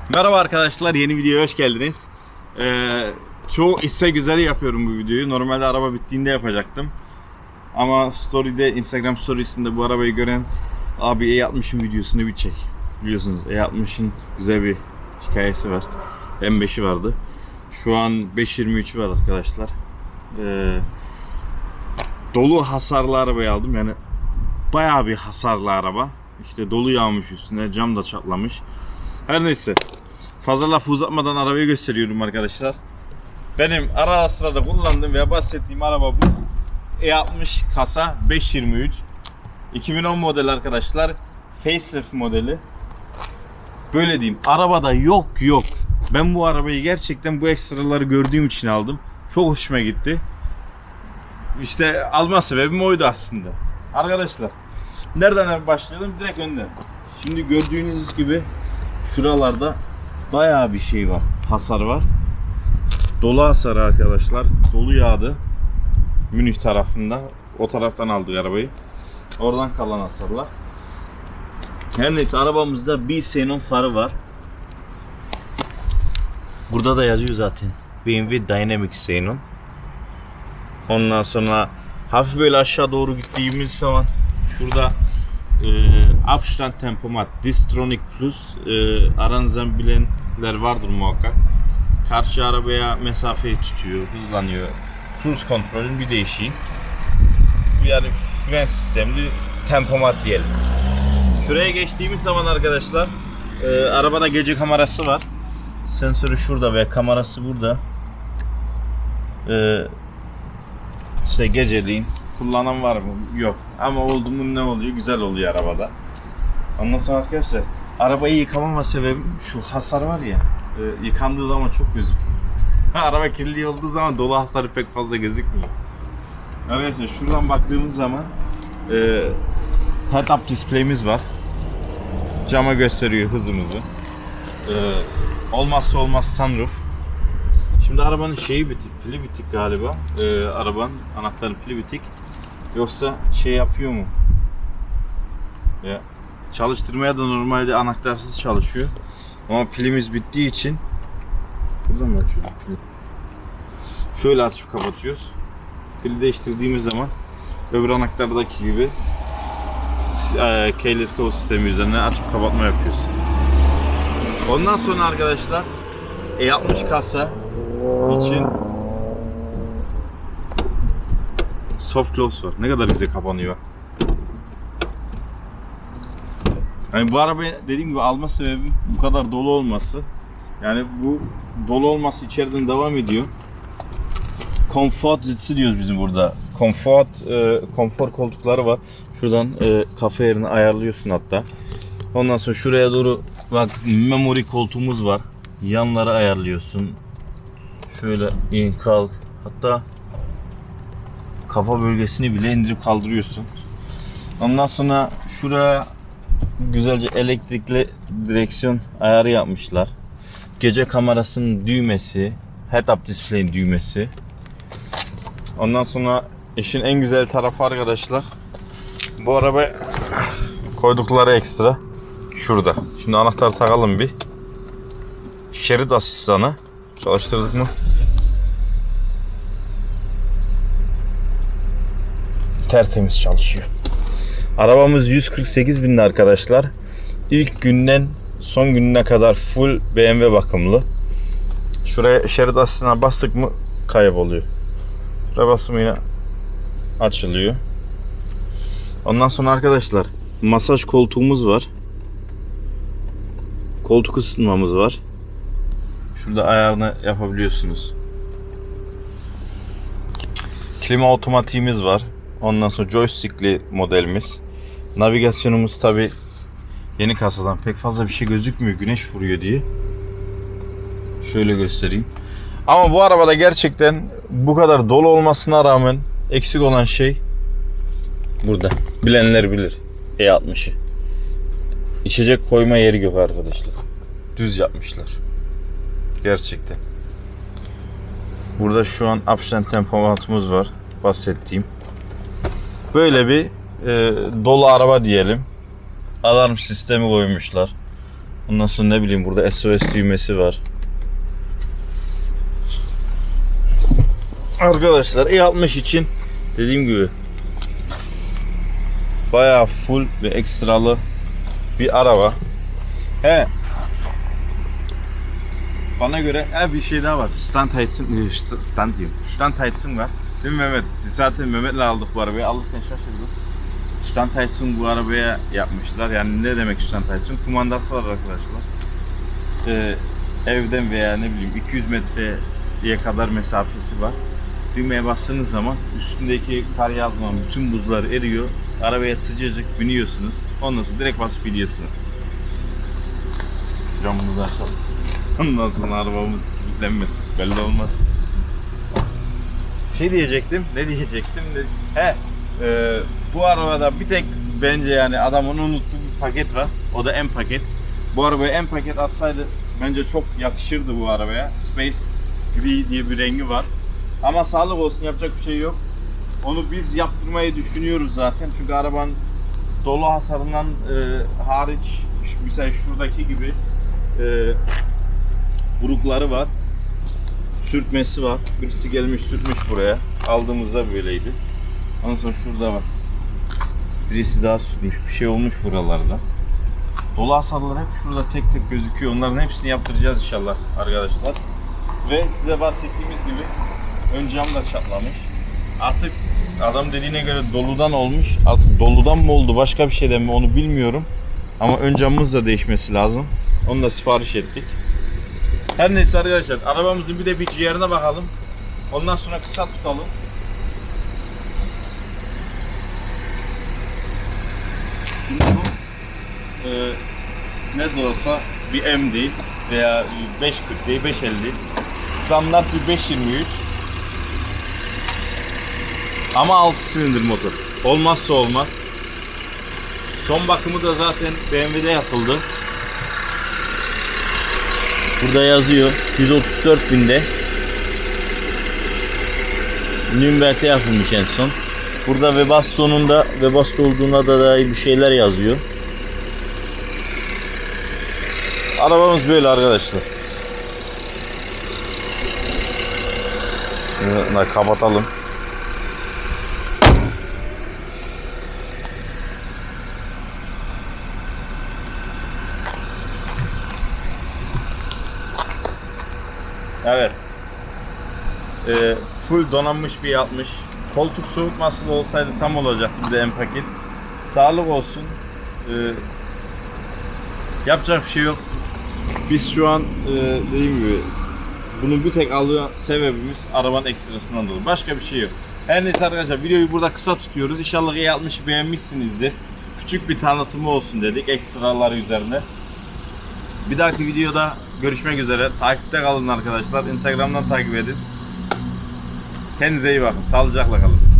Merhaba arkadaşlar, yeni videoya hoş geldiniz. Çoğu istek üzere yapıyorum bu videoyu. Normalde araba bittiğinde yapacaktım. Ama story'de, Instagram storiesinde bu arabayı gören abi E60'ın videosunu bir çek. Biliyorsunuz E60'ın güzel bir hikayesi var. M5'i vardı. Şu an 523'ü var arkadaşlar. Dolu hasarlı arabayı aldım. Yani bayağı bir hasarlı araba. İşte dolu yağmış üstüne, cam da çatlamış. Her neyse. Fazla laf uzatmadan arabayı gösteriyorum arkadaşlar. Benim ara sırada kullandığım veya bahsettiğim araba bu. E60 kasa 523. 2010 model arkadaşlar. Facelift modeli. Böyle diyeyim. Arabada yok. Ben bu arabayı gerçekten bu ekstraları gördüğüm için aldım. Çok hoşuma gitti. İşte alma sebebim oydu aslında. Arkadaşlar. Nereden başlayalım? Direkt önden. Şimdi gördüğünüz gibi şuralarda bayağı bir şey var. Hasar var. Dolu hasarı arkadaşlar. Dolu yağdı. Münih tarafında. O taraftan aldık arabayı. Oradan kalan hasarlar. Her neyse arabamızda bir xenon farı var. Burada da yazıyor zaten. BMW Dynamic Xenon. Ondan sonra hafif böyle aşağı doğru gittiğimiz zaman şurada Abstand Tempomat Distronic Plus, aranızdan bilenler vardır muhakkak. Karşı arabaya mesafeyi tutuyor, hızlanıyor. Cruise kontrolün bir değişiği. Yani fren sistemli tempomat diyelim. Şuraya geçtiğimiz zaman arkadaşlar arabada gece kamerası var. Sensörü şurada ve kamerası burada. İşte geceliğin kullanan var mı? Yok. Ama oldu mu ne oluyor? Güzel oluyor arabada. Ondan sonra arkadaşlar arabayı yıkamama sebebim şu hasar var ya, yıkandığı zaman çok gözüküyor. Araba kirli olduğu zaman dolu hasarı pek fazla gözükmüyor. Arkadaşlar şuradan baktığımız zaman head-up display'imiz var. Cama gösteriyor hızımızı. Olmazsa olmaz sunroof. Şimdi arabanın şeyi bitik, pili bitik galiba. Arabanın anahtarın pili bitik. Yoksa şey yapıyor mu? Ya çalıştırmaya da normalde anahtarsız çalışıyor. Ama pilimiz bittiği için buradan mı açıyoruz pili? Şöyle açıp kapatıyoruz. Pili değiştirdiğimiz zaman öbür anahtardaki gibi keyless code sistemi üzerinden açıp kapatma yapıyoruz. Ondan sonra arkadaşlar E60 kasa için soft close var. Ne kadar güzel kapanıyor. Yani bu arabayı dediğim gibi alma sebebim bu kadar dolu olması. Yani bu dolu olması içeriden devam ediyor. Comfort zitsi diyoruz bizim burada. Konfor koltukları var. Şuradan kafa yerini ayarlıyorsun hatta. Ondan sonra şuraya doğru bak memory koltuğumuz var. Yanları ayarlıyorsun. Şöyle in kalk. Hatta kafa bölgesini bile indirip kaldırıyorsun. Ondan sonra şuraya güzelce elektrikli direksiyon ayarı yapmışlar. Gece kamerasının düğmesi, head-up display'in düğmesi. Ondan sonra işin en güzel tarafı arkadaşlar, bu arabaya koydukları ekstra şurada. Şimdi anahtarı takalım bir. Şerit asistanı çalıştırdık mı? Tertemiz çalışıyor. Arabamız 148.000'li arkadaşlar. İlk günden son gününe kadar full BMW bakımlı. Şuraya şerit asistanına bastık mı kayboluyor. Şuraya basımı yine açılıyor. Ondan sonra arkadaşlar masaj koltuğumuz var. Koltuk ısıtmamız var. Şurada ayarını yapabiliyorsunuz. Klima otomatiğimiz var. Ondan sonra joystickli modelimiz. Navigasyonumuz tabi yeni kasadan pek fazla bir şey gözükmüyor güneş vuruyor diye. Şöyle göstereyim. Ama bu arabada gerçekten bu kadar dolu olmasına rağmen eksik olan şey burada. Bilenler bilir. E60'ı. İçecek koyma yeri yok arkadaşlar. Düz yapmışlar. Gerçekten. Burada şu an Abstand tempomatımız var. Bahsettiğim. Böyle bir dolu araba diyelim. Alarm sistemi koymuşlar. Ondan sonra ne bileyim burada SOS düğmesi var. Arkadaşlar E60 için dediğim gibi bayağı full ve ekstralı bir araba. He. Bana göre bir şey daha var. Standheizung var. Değil mi Mehmet? Biz zaten Mehmet'le aldık bu arabayı. Alırken şaşırdık. Standheizung bu arabaya yapmışlar. Yani ne demek Standheizung? Kumandası var arkadaşlar. Evden veya ne bileyim 200 metreye kadar mesafesi var. Düğmeye bastığınız zaman üstündeki kar yazman bütün buzlar eriyor. Arabaya sıcacık biniyorsunuz. Ondan sonra direkt basıp gidiyorsunuz. Şu camımızı açalım. Ondan sonra arabamız kilitlenmez. Belli olmaz. Şey diyecektim. Ne diyecektim? Bu arabada bir tek bence yani adamın unuttuğu bir paket var. O da M paket. Bu arabaya M paket atsaydı bence çok yakışırdı bu arabaya. Space Gri diye bir rengi var. Ama sağlık olsun, yapacak bir şey yok. Onu biz yaptırmayı düşünüyoruz zaten. Çünkü arabanın dolu hasarından hariç mesela şuradaki gibi burukları var. Sürtmesi var. Birisi gelmiş sürtmüş buraya. Aldığımızda böyleydi. Ondan sonra şurada var. Birisi daha sürtmüş. Bir şey olmuş buralarda. Dolu hasarlar hep şurada tek tek gözüküyor. Onların hepsini yaptıracağız inşallah arkadaşlar. Ve size bahsettiğimiz gibi ön cam da çatlamış. Artık adam dediğine göre doludan olmuş. Artık doludan mı oldu başka bir şeyden mi onu bilmiyorum. Ama ön camımız da değişmesi lazım. Onu da sipariş ettik. Her neyse arkadaşlar, arabamızın bir de bir ciğerine bakalım. Ondan sonra kısa tutalım. Şimdi bu ne de olsa bir M değil veya 540 değil, 550 değil. Standart bir 523. Ama 6 silindir motor. Olmazsa olmaz. Son bakımı da zaten BMW'de yapıldı. Burada yazıyor 134.000'de Nürnberg'de yapılmış en son. Burada Webasto olduğuna da dair bir şeyler yazıyor. Arabamız böyle arkadaşlar. Şunu da kapatalım. Evet. Full donanmış bir yapmış. Koltuk soğutması da olsaydı tam olacaktı, bir de en paket. Sağlık olsun. Yapacak bir şey yok. Biz şu an dediğim gibi bunu bir tek alıyor sebebimiz arabanın ekstrasından dolayı. Başka bir şey yok. Her neyse arkadaşlar, videoyu burada kısa tutuyoruz. İnşallah E60'ı beğenmişsinizdir. Küçük bir tanıtımı olsun dedik ekstraları üzerine. Bir dahaki videoda görüşmek üzere. Takipte kalın arkadaşlar. Instagram'dan takip edin. Kendinize iyi bakın. Sağlıcakla kalın.